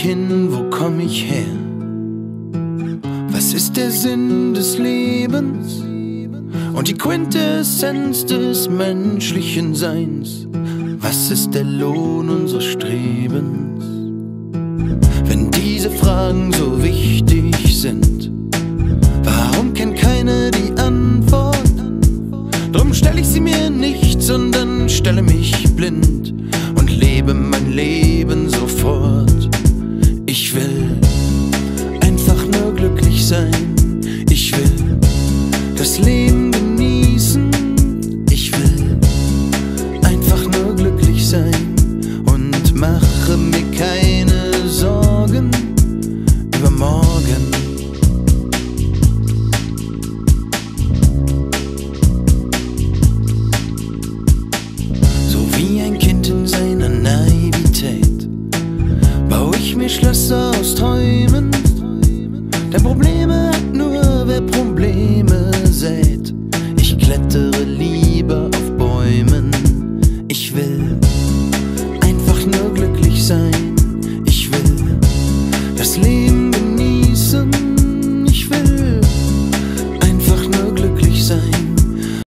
hin, wo komm ich her? Was ist der Sinn des Lebens und die Quintessenz des menschlichen Seins? Was ist der Lohn unseres Strebens? Wenn diese Fragen so wichtig